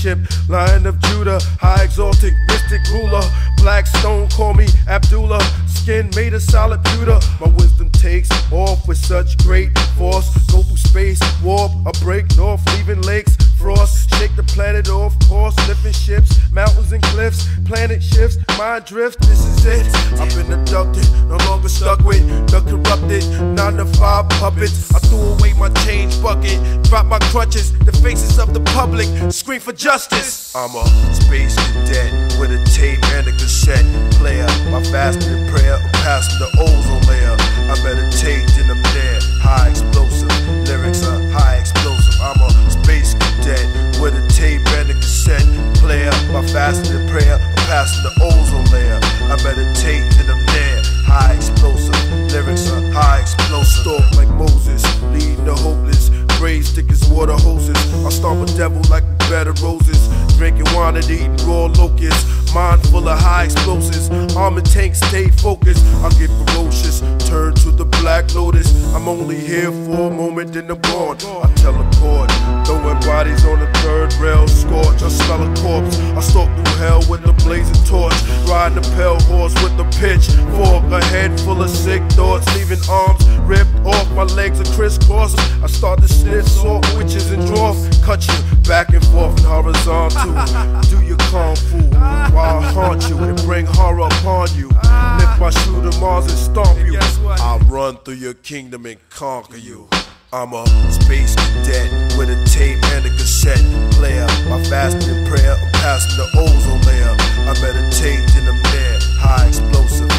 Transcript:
ship, Lion of Judah, high exalted, mystic ruler. Black stone, call me Abdullah. Skin made of solid pewter. My wisdom takes off with such great force. Go through space, warp, or break north, leaving lakes frost. Shake the planet off course, lifting ships, mountains and cliffs. Planet shifts, mind drift. This is it. I've been abducted, no longer stuck with the corrupted 9-to-5 puppets. I threw away my change bucket, dropped my crutches. The faces of the public scream for justice. I'm a space cadet with a tape and a cassette player. My fasting and prayer, I'm passing the ozone layer. I meditate and I'm there. High explosive lyrics are high explosive. I'm a space cadet with a tape and a cassette player. My fasting and prayer, I'm passing the ozone layer. I meditate and I'm there. High explosive lyrics are high explosive. Stalk like Moses, leading the hopeless. Braids thick as water hoses. I stomp a devil like a bed of roses. Drinking wine and eating raw locusts. Mind full of high explosives. Armored tanks stay focused. I get ferocious, turn to the Black Lotus. I'm only here for a moment, then I'm gone. I teleport, throwing bodies on the third rail. Scorch, I smell a corpse. I stalk through hell with a blazing torch. Riding a pale horse with a pitch fork. A head full of sick thoughts, leaving arms ripped off. My legs are crisscrossed. I start to sniff salt witches and dwarf. Cut you back and forth and horizontal. Do your kung fu while I haunt you and bring horror upon you. Lift my shoe to Mars and stomp you. I'll run through your kingdom and conquer you. I'm a space cadet with a tape and a cassette player. My fasting and prayer, I'm passing the ozone layer. I meditate and I'm there. High explosive